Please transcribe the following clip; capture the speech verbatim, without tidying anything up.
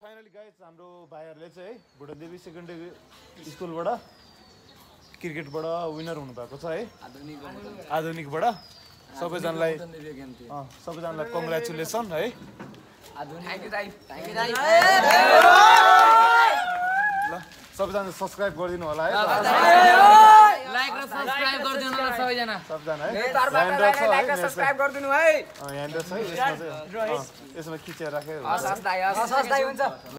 finally guys हाम्रो भाइहरुले चाहिँ है भुटनदेवी सेकेन्डरी स्कुलबाट क्रिकेटबाट विनर हुनु भएको छ है आधुनिक आधुनिकबाट सबैजनालाई सबैजनालाई कङ्ग्रेचुलेसन है ल सबैजना सब्स्क्राइब गरिदिनु होला है लाइक र सब्स्क्राइब गरिदिनु होला सबैजना सबैजना है लाइक र सब्स्क्राइब गरिदिनु है यहाँ छ यसमा चाहिँ यसमा खिचेर राखेर हस् दाइ हस् दाइ हुन्छ